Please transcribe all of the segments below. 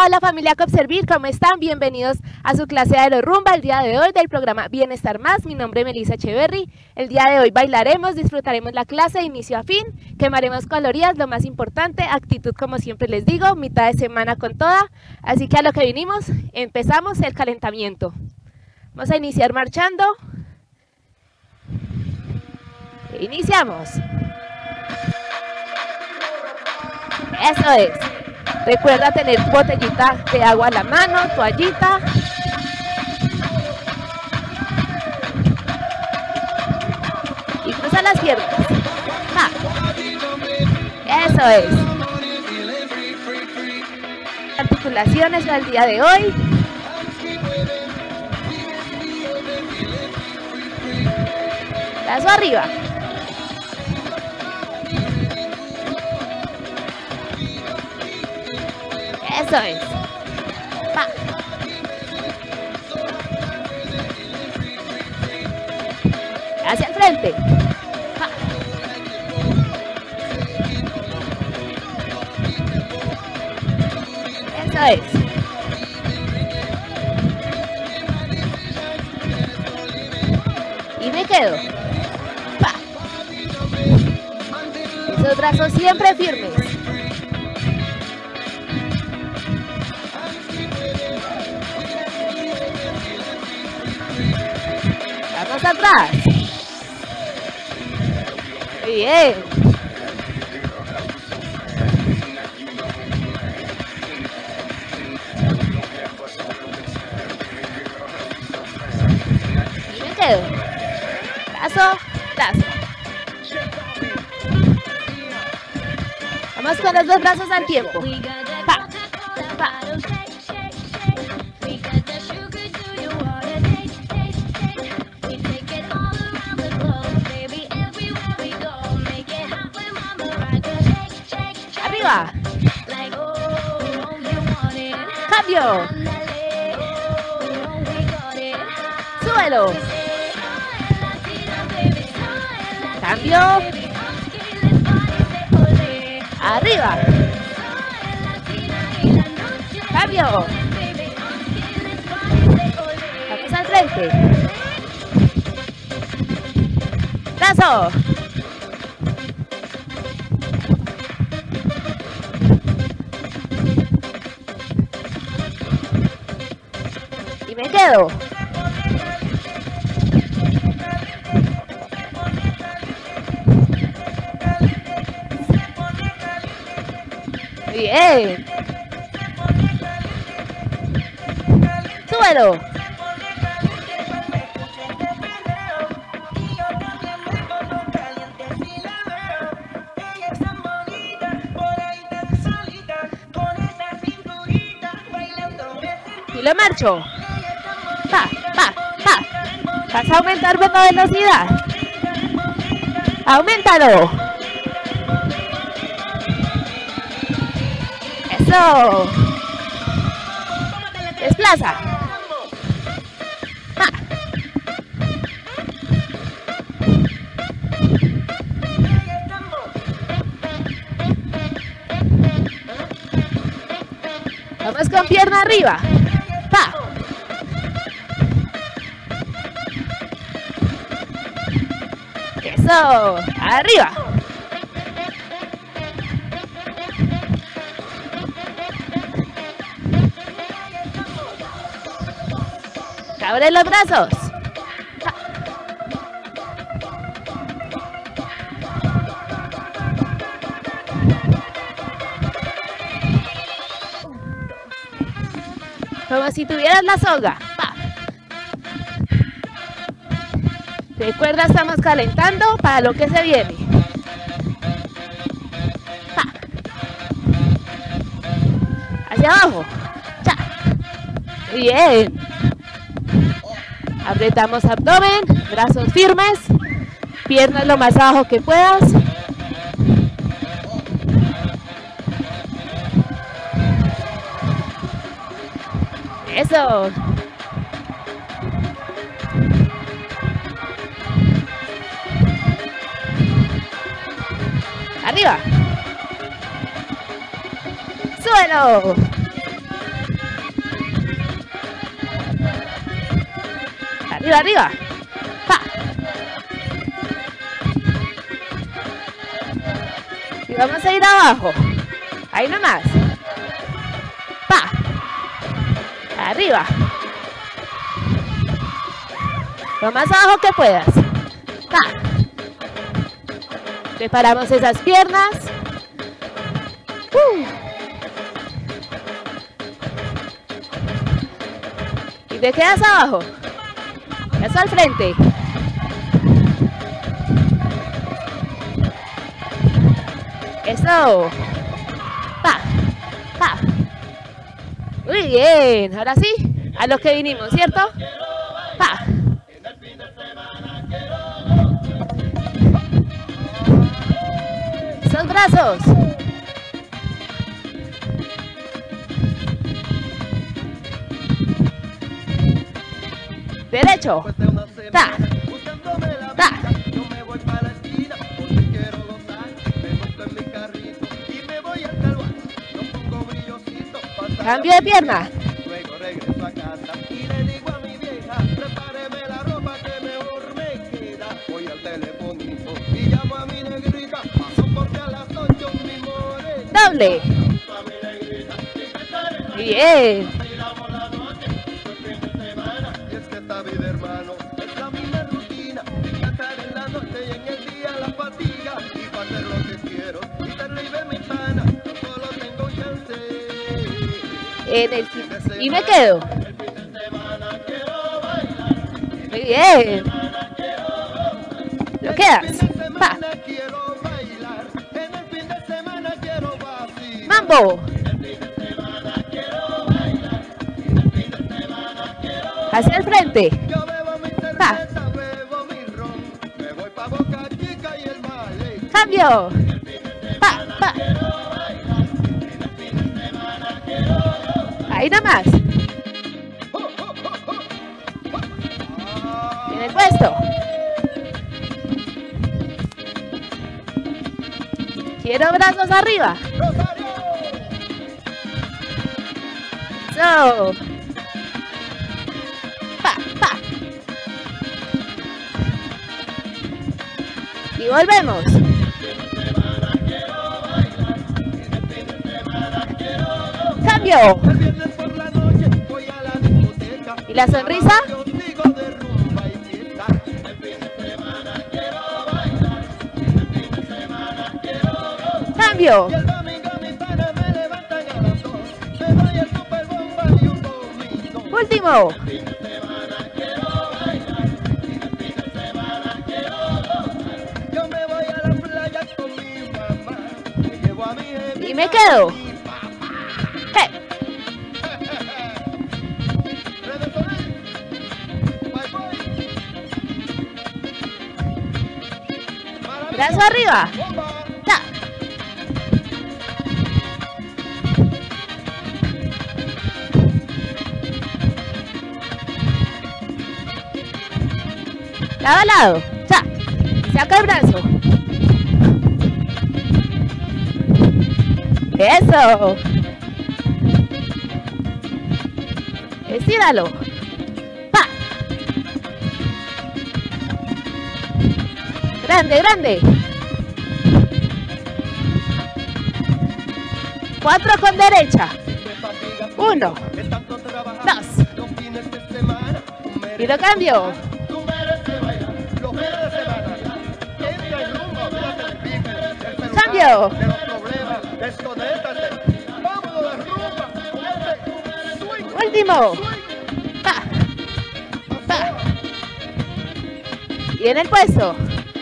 Hola familia Copservir, ¿cómo están? Bienvenidos a su clase de aerorumba el día de hoy del programa Bienestar Más. Mi nombre es Melissa Echeverry. El día de hoy bailaremos, disfrutaremos la clase de inicio a fin, quemaremos calorías, lo más importante, actitud como siempre les digo, mitad de semana con toda. Así que a lo que vinimos, empezamos el calentamiento. Vamos a iniciar marchando. Iniciamos. Eso es. Recuerda tener tu botellita de agua a la mano, toallita. Y cruza las piernas. ¡Ja! Eso es. Articulaciones para el día de hoy. Brazo arriba. Eso es. Pa. Hacia el frente. Pa. Eso es. Y me quedo. Pa. Esos brazos siempre firmes. Vamos atrás. Muy bien. Y me quedo. Brazo, brazo. Vamos con los dos brazos al tiempo. Pa, pa. Arriba. Cambio. Súbelo. Cambio. Arriba. Cambio. Vamos al frente. Brazo. Y me quedo. Bien. Súbelo. Y lo marcho. Pa, pa, pa. Vas a aumentar la velocidad. Auméntalo. Eso. Desplaza. Pa. Vamos con pierna arriba. Pa. Eso, arriba. Abre los brazos. Como si tuvieras la soga. Pa. Recuerda, estamos calentando para lo que se viene. Pa. Hacia abajo. Cha. Bien. Apretamos abdomen, brazos firmes, piernas lo más abajo que puedas. Eso. Arriba. Suelo. Arriba, arriba. Pa. Y vamos a ir abajo. Ahí nomás. Pa. Arriba. Lo más abajo que puedas. Pa. Preparamos esas piernas. Y te quedas abajo. Eso al frente. Eso. Pa. Pa. Muy bien. Ahora sí, a lo que vinimos, ¿cierto? Pa. Esos brazos. Derecho. Ta. Ta. Cambio de pierna. Luego regreso a casa y le digo a mi vieja, prepáreme la ropa que mejor me queda. Voy al telefonito y llamo a mi negrita, paso porque a las 8 mi morena. Doble. Bien. Y es que esta vida, hermano, es la misma rutina. Cantar en la noche y en el día la fatiga. Y para hacer lo que quiero y ser libre mi pana, yo solo tengo chance. Y me quedo. Muy bien. Lo quedas. Pa. Mambo. Hacia el frente. Pa. Cambio. Pa, pa. Ahí nomás. En el puesto. Quiero brazos arriba. So. Pa, pa. Y volvemos. Cambio. ¿Y la sonrisa? Cambio. Último. Y me quedo. Brazo arriba. Ta. Lado a lado. Ta. Saca el brazo. Eso. Estíralo. Pa. Grande, grande. 4 con derecha. 1, 2. Y lo cambio. Cambio. Último. Pa. Pa. Y en el puesto.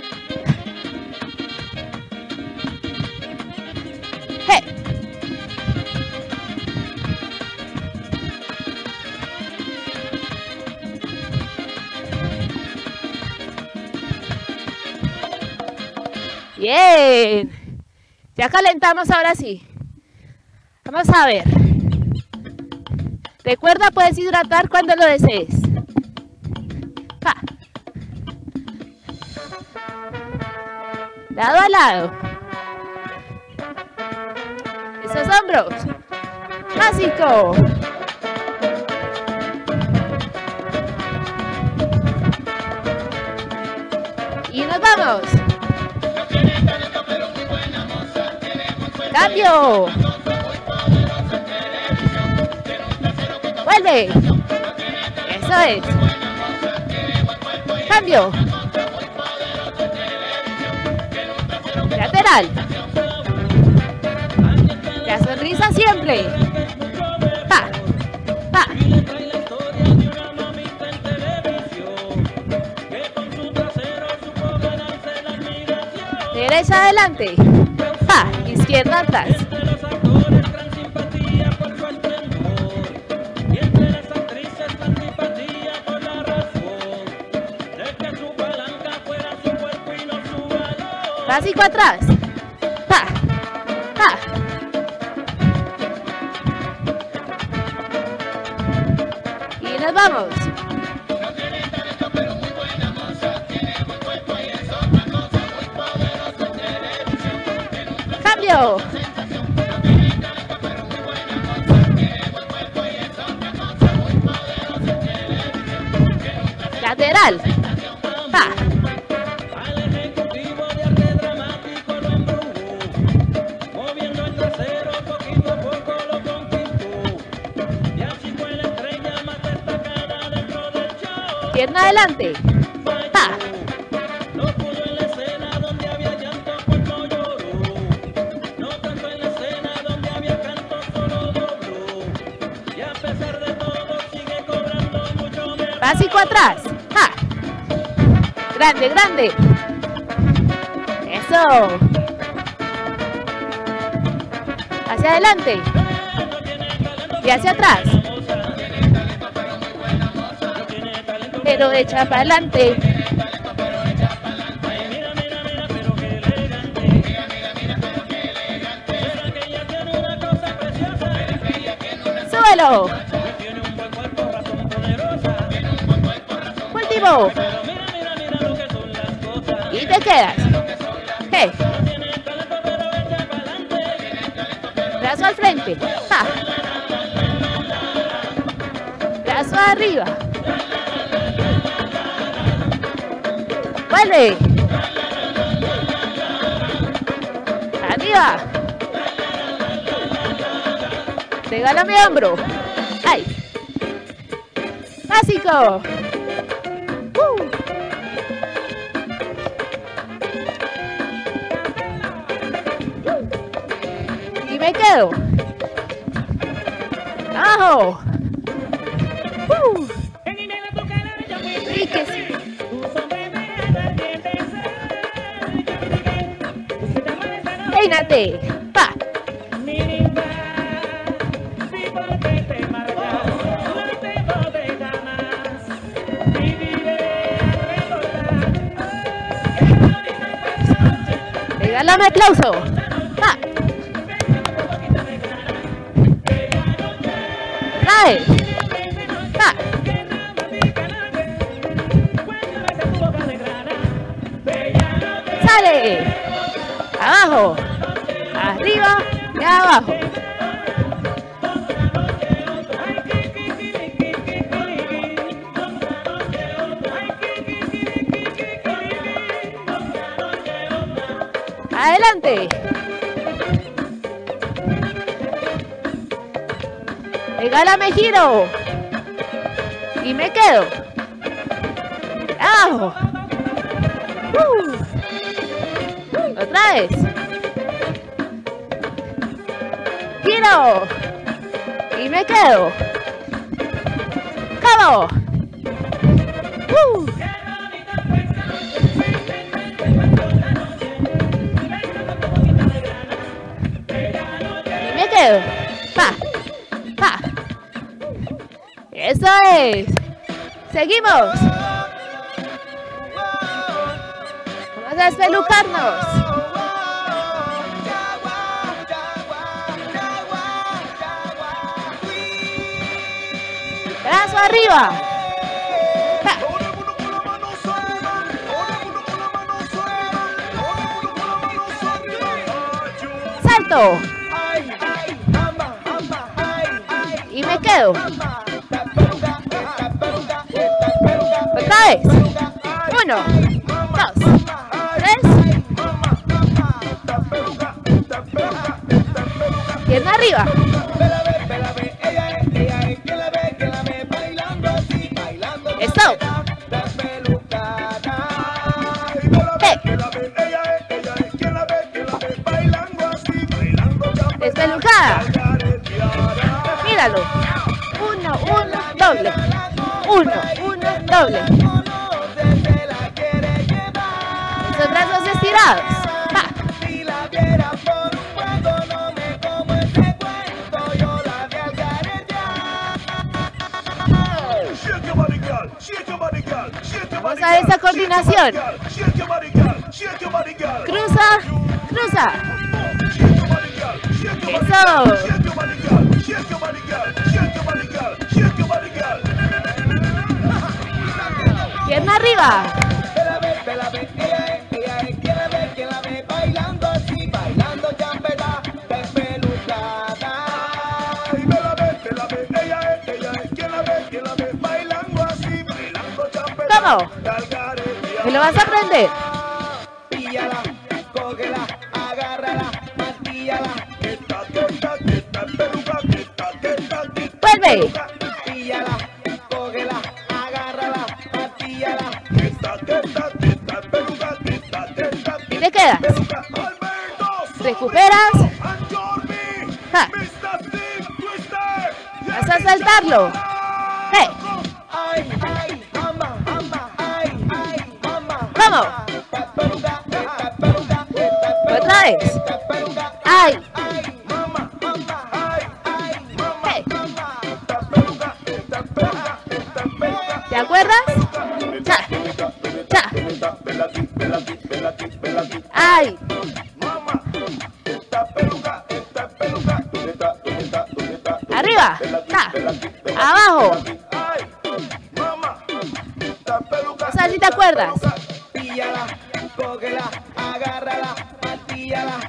Bien. Ya calentamos ahora sí. Vamos a ver. Recuerda, puedes hidratar cuando lo desees. Pa. Lado a lado. Esos hombros. Básico. nos vamos. Cambio. Vuelve. Eso es. Cambio. Lateral. La sonrisa siempre. Pa. Pa. Derecha adelante. Pa. Izquierda atrás. Básico atrás. Pa. Pa. Y nos vamos. Cambio. Lateral. Pa. Pierna adelante. Pa. Básico atrás. Pa. Grande, grande. Eso. Hacia adelante. Y hacia atrás. Pero echa para adelante. Súbelo. Último. Y te quedas. Hey. Brazo al frente. Ja. Brazo arriba. Vuelve. Arriba. Regala mi hombro. ¡Ay! Básico. Y me quedo. Abajo. Y que sí. Peínate. Pa. Regálame aplauso. Pa. Trae. Pa. Sale. Abajo. Arriba y abajo. Adelante. Regálame giro. Y me quedo. Abajo. Otra vez. Giro. Y me quedo. Cabo. Y me quedo. Pa. Pa. Eso es. Seguimos. Vamos a despelucarnos. Brazo arriba. Ja. Salto. Y me quedo. Otra vez. 1, 2. arriba. Eso. Despelucada. Míralo. 1, 1, doble. 1, 1, doble. Esos brazos estirados. Va. Vamos a ver esa coordinación. Cruza, cruza. Eso. Pierna arriba. ¿Cómo? ¿Me lo vas a aprender? Píllala, cógela, agárrala, martíllala. Vuelve. Píllala, cógela, agárrala, martíllala. Y te quedas. Recuperas. Ja. Vas a saltarlo. Hey. Vamos. Otra vez. Ay. Hey. ¿Te acuerdas? Cha. Cha. Ay. Arriba. Cha. Abajo. O sea, si te acuerdas. Píllala, cógela, agárrala, martíllala.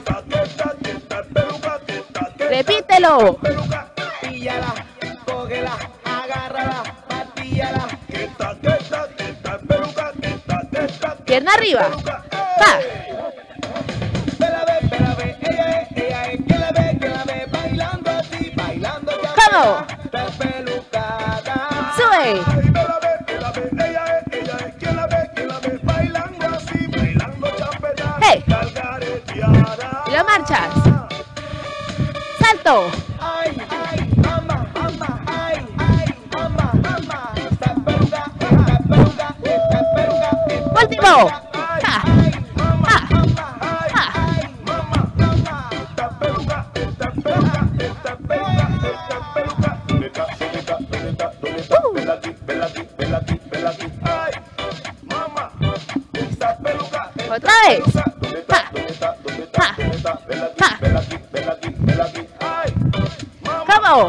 Repítelo. Píllala, cógela, agárrala, martíllala. Pierna arriba. Va. Ella es que la ve bailando así, bailando ya. ¿Cómo? Despelucada. Sube. Hey. Y lo marchas. Salto. Ay, ay, mamá, mamá, ay, ay, mamá, mamá. Último. Ja. Ja. Ja. Otra vez. Ja. Ja. Ja. ¿Cómo?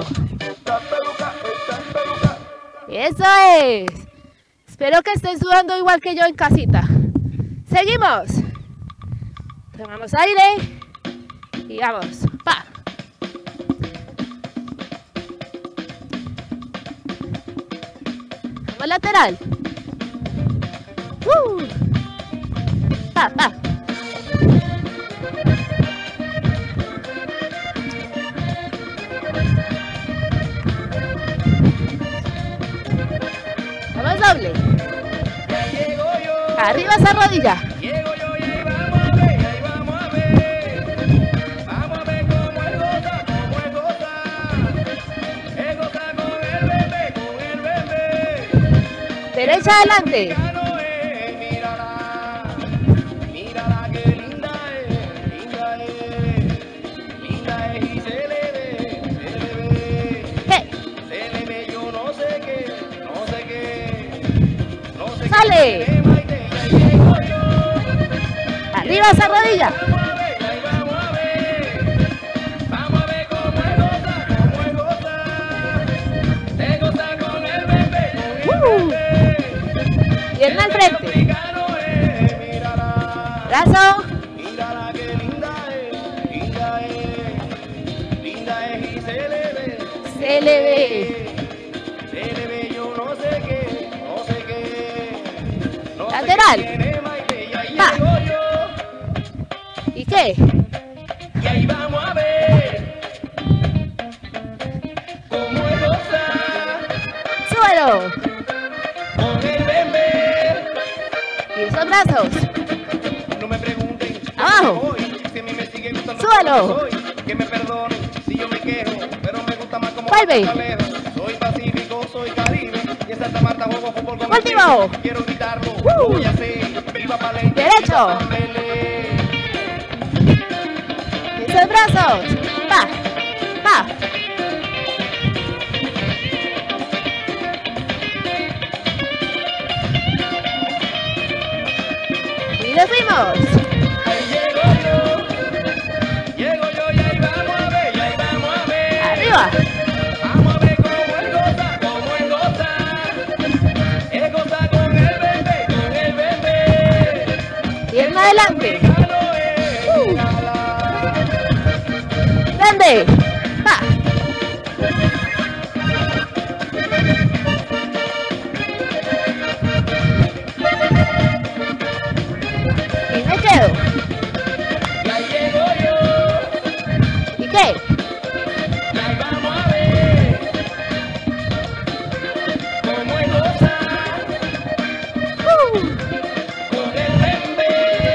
Eso es. Espero que estén sudando igual que yo en casita. Seguimos. Tomamos aire. Y vamos. Pa. Vamos lateral. Pa, pa. Vamos doble. Arriba esa rodilla. Llego yo y ahí vamos a ver, ahí vamos a ver. Vamos a ver cómo él goza, cómo él goza. Él goza con el bebé. Derecha adelante. Mírala, mírala que linda es, linda es. Linda es y se le ve, Hey. se le ve, yo no sé qué, no sé qué, no sé qué. Sale. Arriba esa rodilla. Vamos a ver, ahí vamos a ver. Vamos a ver cómo él goza, él goza con el bebé, Pierna al frente. Mírala, Brazo. mírala que linda es, linda es, linda es y se le ve, Se le ve. se le ve, yo no sé qué, no sé qué, no sé Lateral. qué tiene Maite, y ahí Pa. llego yo. ¿Y qué? Y ahí vamos a ver, Los brazos. No me pregunten. Abajo. Si a mí me sigue gustando Súbelo. como soy, que me perdonen si yo me quejo, pero me gusta más como Vuelve. soy pacífico, soy caribe y en Santa Marta juego fútbol con Último. el team. Quiero gritarlo, lo voy a hacer. Viva Palenque. Derecho. viva Palenque. Esos brazos. Va. Va. Y nos fuimos. Ahí llego yo y ahí vamos a ver, y ahí vamos a ver. Arriba. Vamos a ver cómo él goza, cómo él goza. Él goza con el bebé, Y en adelante. Mexicano es gala. Grande. Va. Y me quedo. Y ahí llego yo, ¿Y qué? y ahí vamos a ver cómo él goza con el bebé.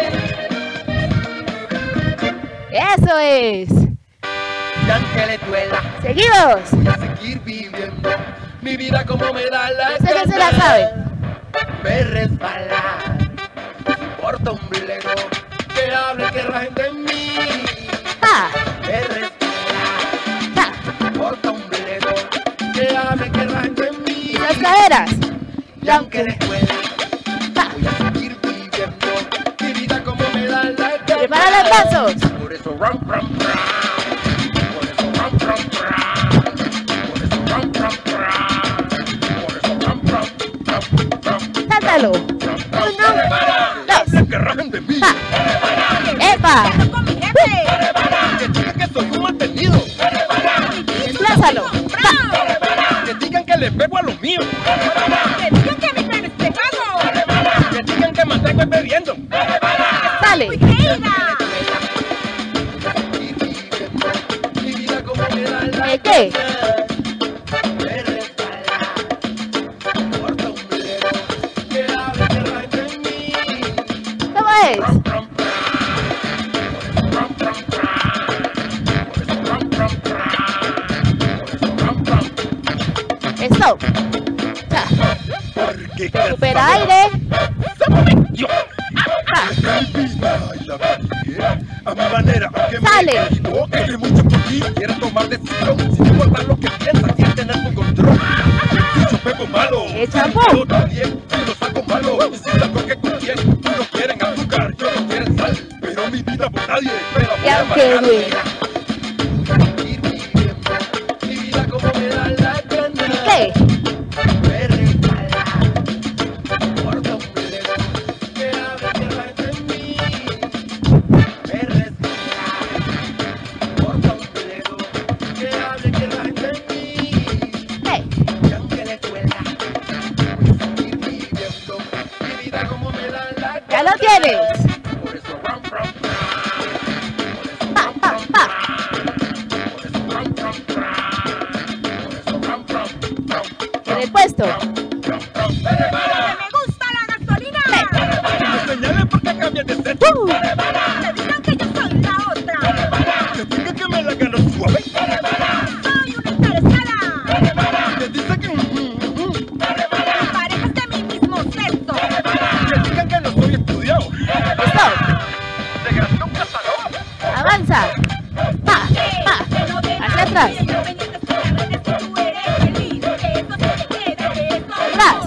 Eso es. Y aunque le duela, Seguidos. voy a seguir viviendo mi vida como me da la Sé que se la gana. sabe. Me resbala por tu ombligo, que hable que la gente en mí. Ja. Me resbala Ja. por tu ombligo, que hable que la gente en mí. Las caderas. Y aunque le duela, Ja. voy a seguir viviendo mi vida como me da la gana. Prepara los brazos. Por eso ram, ram, ram. Por eso ram, ram, ram. Por eso ram, ram, ram. Por eso ram, ram, ram, ram. Sáltalo. Uno, dos. que rajen de mí. Ja. ¡Epa! Que digan que soy un mantenido. Desplázalo. Ja. Que digan que le pego a lo mío. Que digan que mantengo bebiendo. Sale. Mi vida como me da la ¿El qué? me resbala por tu ombligo, que hable que rajen de mí. ¿Cómo es? Ram, ram, ram, ram, por eso ram, ram, por eso ram, ram. Stop. Ja. Porque Recupera aire. yo Ja. mi vida y la viviré a mi manera, aunque Sale. me equivoque mucho por ti. Quiero tomar decisión sin importar lo que piensas, sin tener tu control. Si yo pego malo, ¡Eh, champú! yo también, si lo saco malo, y si saco que con quién, no quieren azúcar, yo no quiero sal, pero mi vida por nadie, pero Y aunque duela. Ir viviendo mi vida como me da la gana. ¿Y qué? Me resbala por tu ombligo, que hable que raje en mí. Me resbala por tu ombligo, que hable que raje en mí. Hey. Y aunque le duela, voy a seguir viviendo mi vida como me da la gana. Ya lo tienes. Por eso ram, ram, Pa, pa, pa. por eso ram, ram, por eso ram, ram, En el puesto. me señalen porque cambian de sexo. Que digan que me la gano suave. Que dicen que que digan que no soy estudiado. Stop. De grande nunca saló. Avanza. Pa, pa. Hacia atrás. Atrás.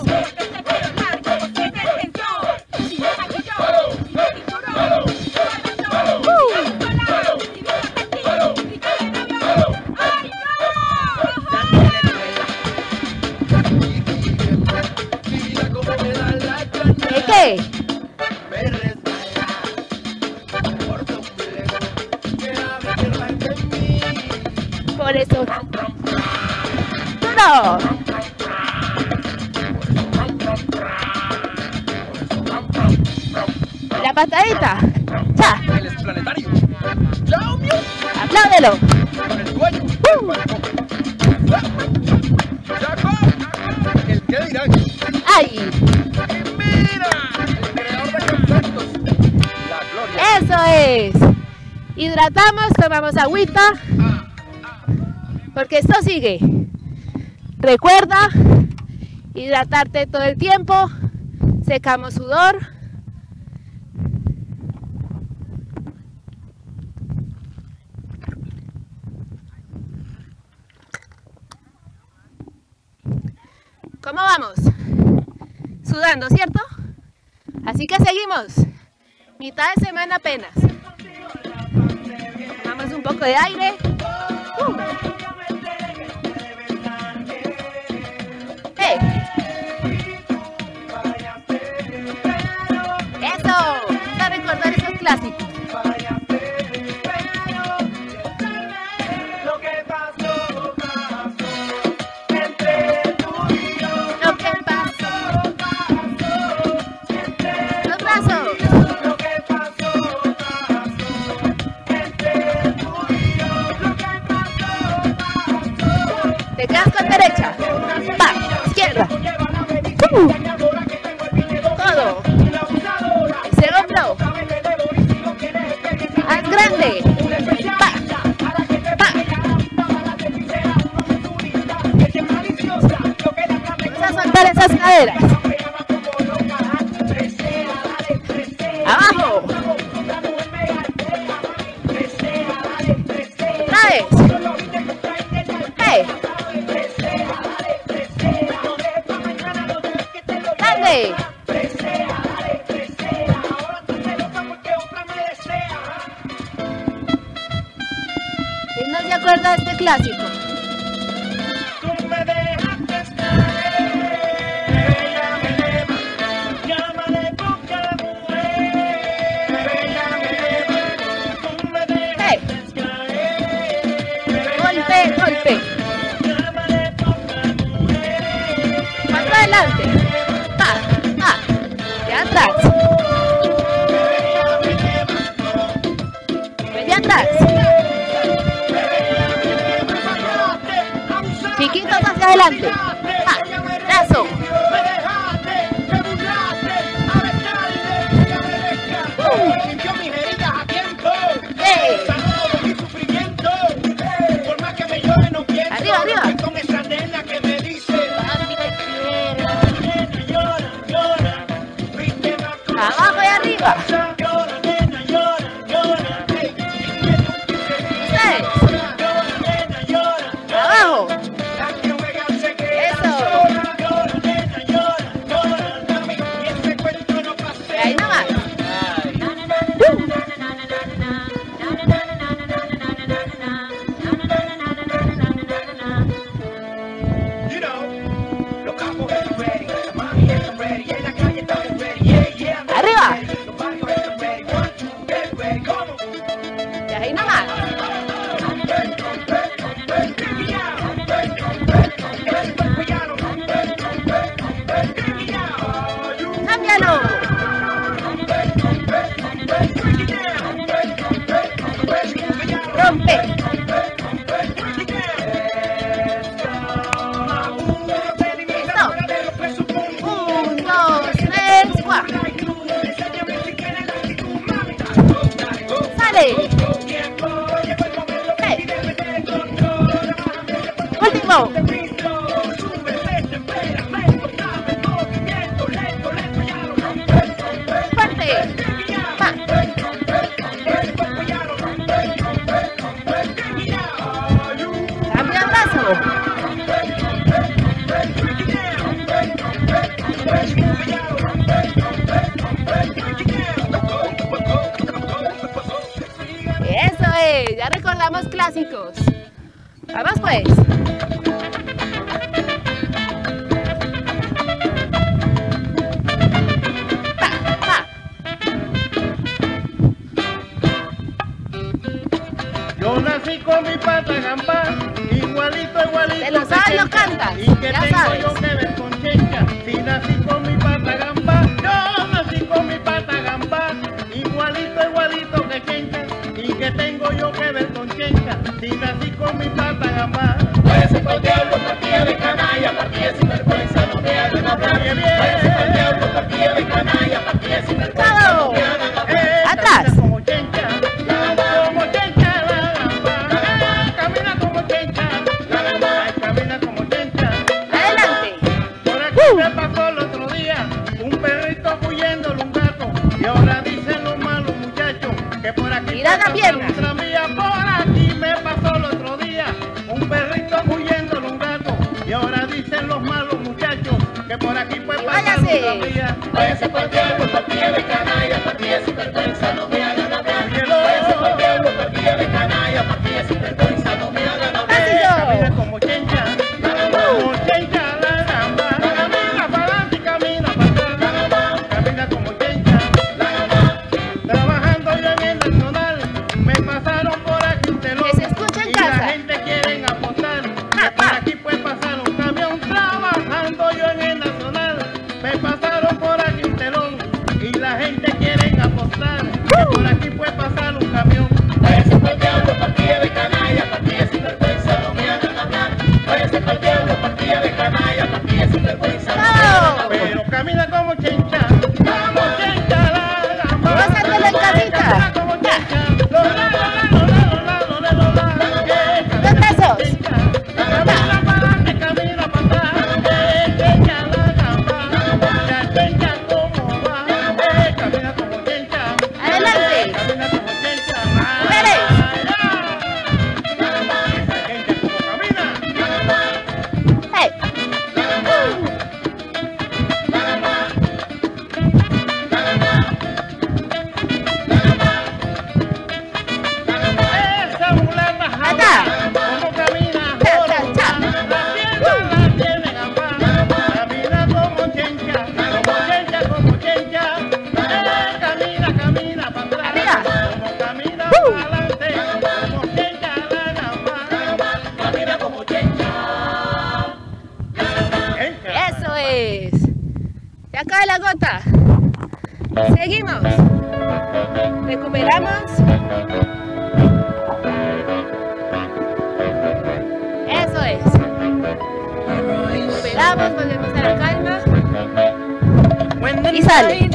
Mi vida como me da la gana. ¿Y qué? Me resbala por tu ombligo, que hable que raje en mí. Por eso. Ram, ram, Duro. La patadita. Ya. él es planetario. ¡Chao, mío! Apláudelo. Con el dueño. ¡Chaco! ¿El qué dirán? ¡Ay! ¡Mira! El creador de Entonces, hidratamos, tomamos agüita, porque esto sigue. Recuerda hidratarte todo el tiempo, secamos sudor. ¿Cómo vamos? Sudando, ¿cierto? Así que seguimos. Mitad de semana apenas. Tomamos un poco de aire. ¡Hey! ¡Eso! Vamos a recordar esos clásicos. Te quedas con derecha, pa, izquierda, todo, ese hombro, haz grande, pa, pa, vamos a soltar esas caderas, abajo, otra vez, hey. ¿Quién no se acuerda de este clásico? Hey. Golpe, golpe. Más adelante. Atrás. Media atrás. Chiquitos hacia adelante. Brazo. Arriba, arriba. Abajo y arriba. Ustedes. Abajo. Eso. Y ahí nomás. Arriba. Y ahí nomás. Cámbialo. Rompe. Listo. 1, 2, 3, 4. Sale. Hey. Último. Fuerte. Va. Cambia el brazo. Eso es, ya recordamos clásicos. Vamos pues. Pa, pa. Yo nací con mi pata gambá, igualito, igualito. Te lo sabes, lo cantas. Y que Ya tengo sabes. yo que ver con Chencha. Si nací con mi pata gambá, yo nací con mi pata gambá, igualito, igualito que Chencha. Y que tengo yo que ver con Chencha. Si nací con mi pata gambá. Váyase pa'l diablo, partida de canalla, partida sin vergüenza, no me hagan hablar. Váyase pa'l diablo, partida de canalla, partida sin vergüenza, no me hagan hablar. Atrás. Como Chencha. da la pierna. Un tranvía por aquí me pasó el otro día, un perrito huyendo de un gato. Y ahora dicen los malos muchachos que por aquí puede pasar un tranvía. Váyase por el diablo, partida de canalla, partida sin vergüenza, no me hagan hablar. Váyase por el diablo, partida de canalla, partida sin vergüenza, no me hagan hablar. Camina como chencha, como chencha la gamba. Camina para adelante y camina para atrás. Camina como chencha, trabajando yo en el Nacional. Me pasaron por aquí un telón Que se escuche en y casa. la gente quieren apostar. Que por aquí puede pasar un camión. Trabajando yo en el Nacional. Me pasaron por aquí un telón y la gente quieren apostar. Que por aquí puede pasar un camión. Váyase por el diablo, partida de canalla, partida sin vergüenza, no me hagan hablar. Váyase por el diablo, partida de canalla, partida sin vergüenza, no me hagan hablar. Pero camina como chencha la gamba. Pásatelo en casita. Camina como chencha, Dos besos. camina para adelante, camina para atrás. Chencha la gamba, la chencha como va. Camina como chencha, Adelante. camina como chencha. Mujeres. Esa chencha como camina. Hey. Esa mulata Acá. como camina, Cha, cha, cha. la pierna la tiene gamba, camina como chencha, como chencha, camina para atrás, Arriba. como camina para adelante, como chencha la gamba, Camina como chencha. chencha. Eso es. Se acaba la gota. Seguimos. Recuperamos. Eso es. Recuperamos, volvemos a la calma. Y sale.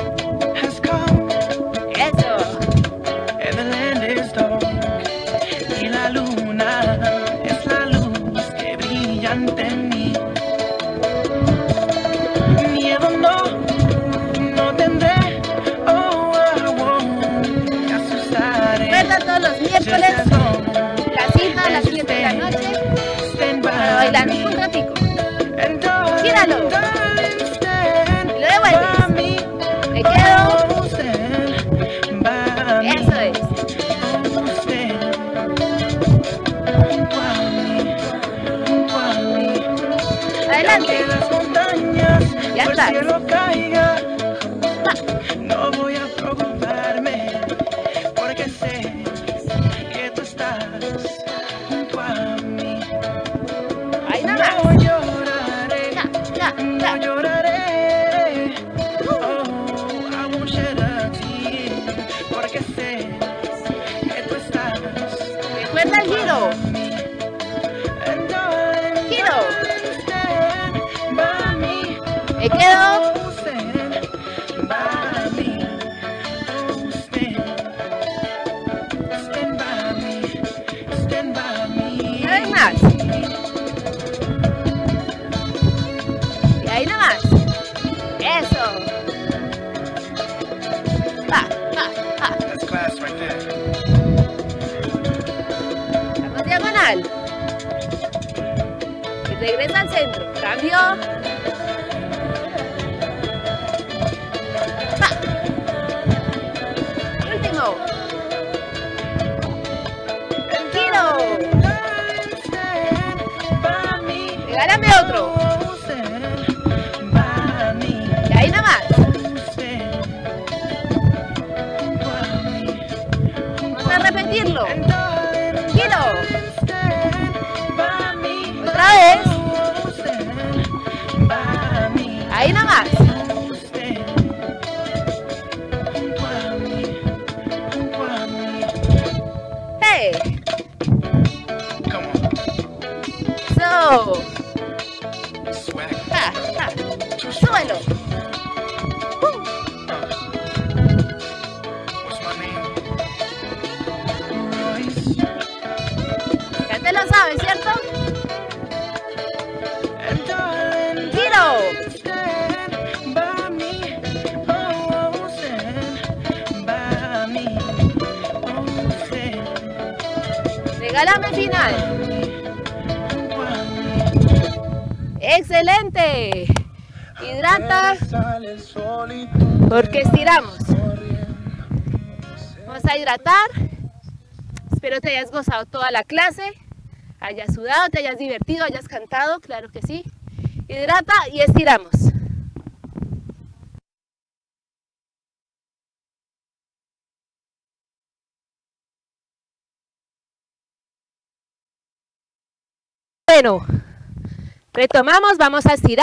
Eso. And the land is dark, y la luna es la luz que brilla ante mí. Miedo no tendré, oh, I won't, me asustaré. Recuerda todos los miércoles, Just as long la cita a las 7 de la noche, stand by para bailar me. un ratico. And darling, Gíralo. darling, stand Y lo devuelves. by me. Me quedo. Oh, stand by me. Eso es. Oh, stand junto a mí, junto a mí. Adelante. Que las montañas Ya o el estás. cielo caiga, no voy a preocuparme, porque sé que tú estás junto a mí. Ahí nada No más. lloraré, Ya, ya, no ya. lloraré. Oh, I won't shed a tear, porque sé que tú estás Recuerda el giro. And darling, Giro. darling, stand by me. Me quedo. Oh, stand by me. Oh, stand by me. Stand by me. Una vez más. Y ahí nada más. Eso. Va, va, va. That's class right there. Vamos diagonal. Y regresa al centro. Cambio. Va. Último. Giro. Darling, stand by me. Regálame otro. Oh, stand by me. Y ahí nada más. Vamos a repetirlo. Giro. Otra vez. Ahí nada más. Hey. Come on, So. swag. Ja, ja. Súbelo. What's my name? Roy Regálame final. Excelente. Hidrata porque estiramos. Vamos a hidratar. Espero te hayas gozado toda la clase, hayas sudado, te hayas divertido, hayas cantado, claro que sí. Hidrata y estiramos. Bueno, retomamos, vamos a estirar.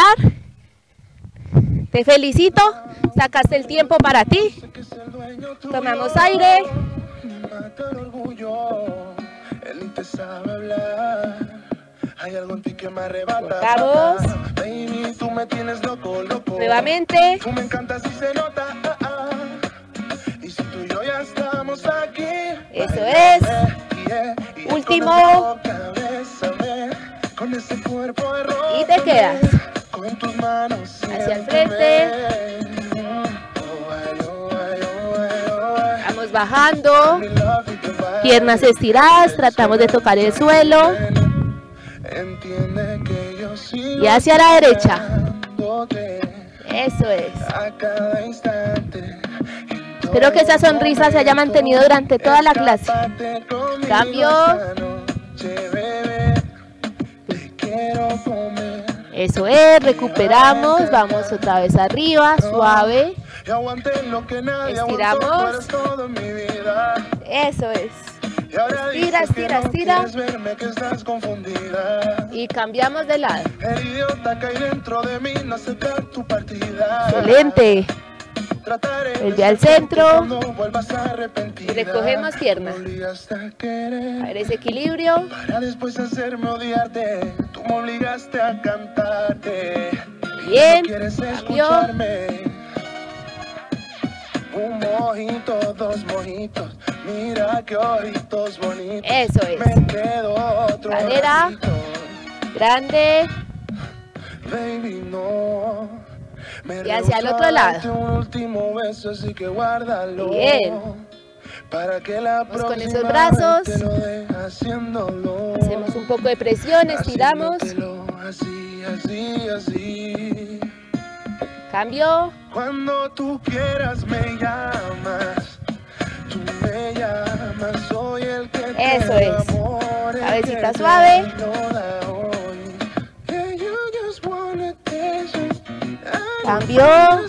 Te felicito, sacaste el tiempo para ti. Tomamos aire. Vamos. Nuevamente. Eso es. Último. Y te quedas hacia el frente. Vamos bajando. Piernas estiradas, tratamos de tocar el suelo. Y hacia la derecha. Eso es. Espero que esa sonrisa se haya mantenido durante toda la clase. Cambio. Eso es, recuperamos, vamos otra vez arriba, suave. Estiramos. Eso es. Estira, estira, estira. Y cambiamos de lado. Excelente. Vuelve al centro. Y recogemos piernas. A ver ese equilibrio. Para después hacerme odiarte, tú me obligaste a cantarte. Bien, cambio. Un mojito, dos mojitos, mira qué ojitos bonitos. Eso es. Me quedo otro cadera, ratito. grande. Baby, no. Y hacia el otro lado. Un último beso, así que guárdalo. Bien. Para que la vamos con esos brazos. Hacemos un poco de presión, estiramos. Así, así, así. Cambio. Cuando tú quieras me llamas. Tú me llamas, soy el que te eso es. amor, Cabecita suave. Cambio.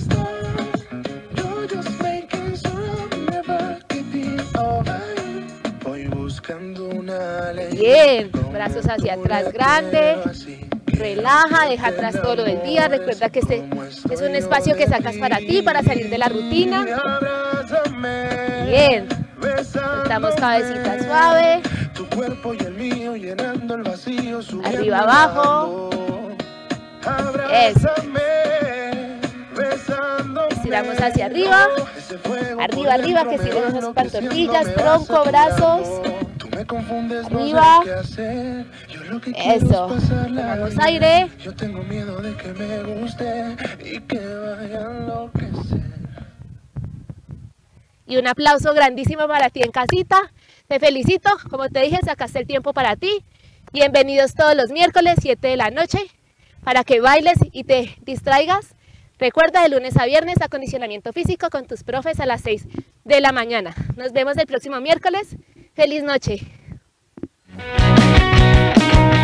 Bien, brazos hacia atrás grande. Relaja, deja atrás todo lo del día. Recuerda que este es un espacio que sacas para ti, para salir de la rutina. Bien. Soltamos cabecita suave. Arriba, abajo. Eso. Estiramos hacia arriba. Arriba, arriba, que siguen esas pantorrillas, tronco, brazos. Arriba. Eso. Tomamos aire. Yo tengo miedo de que me guste y que vaya a enloquecer. Y un aplauso grandísimo para ti en casita. Te felicito. Como te dije, sacaste el tiempo para ti. Bienvenidos todos los miércoles, 7 de la noche, para que bailes y te distraigas. Recuerda, de lunes a viernes, acondicionamiento físico con tus profes a las 6 de la mañana. Nos vemos el próximo miércoles. ¡Feliz noche!